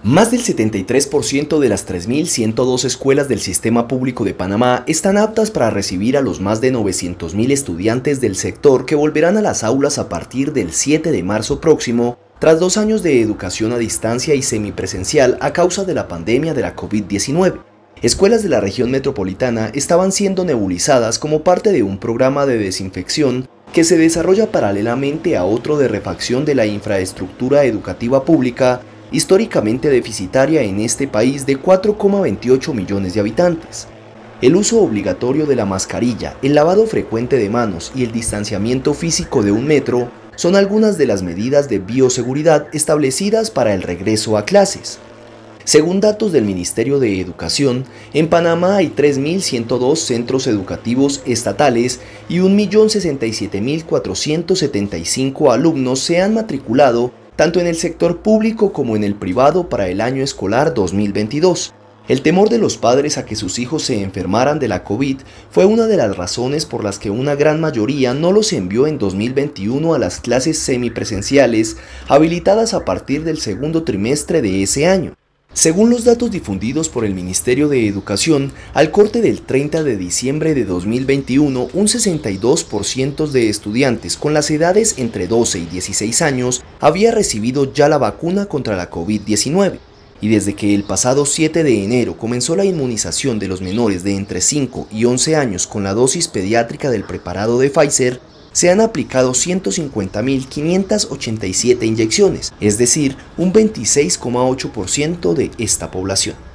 Más del 73% de las 3.102 escuelas del Sistema Público de Panamá están aptas para recibir a los más de 900.000 estudiantes del sector que volverán a las aulas a partir del 7 de marzo próximo, tras 2 años de educación a distancia y semipresencial a causa de la pandemia de la COVID-19. Escuelas de la región metropolitana estaban siendo nebulizadas como parte de un programa de desinfección que se desarrolla paralelamente a otro de refacción de la infraestructura educativa pública, históricamente deficitaria en este país de 4,28 millones de habitantes. El uso obligatorio de la mascarilla, el lavado frecuente de manos y el distanciamiento físico de 1 metro son algunas de las medidas de bioseguridad establecidas para el regreso a clases. Según datos del Ministerio de Educación, en Panamá hay 3.102 centros educativos estatales y 1.067.475 alumnos se han matriculado tanto en el sector público como en el privado para el año escolar 2022. El temor de los padres a que sus hijos se enfermaran de la COVID fue una de las razones por las que una gran mayoría no los envió en 2021 a las clases semipresenciales habilitadas a partir del segundo trimestre de ese año. Según los datos difundidos por el Ministerio de Educación, al corte del 30 de diciembre de 2021, un 62% de estudiantes con las edades entre 12 y 16 años había recibido ya la vacuna contra la COVID-19. Y desde que el pasado 7 de enero comenzó la inmunización de los menores de entre 5 y 11 años con la dosis pediátrica del preparado de Pfizer, se han aplicado 150.587 inyecciones, es decir, un 26,8% de esta población.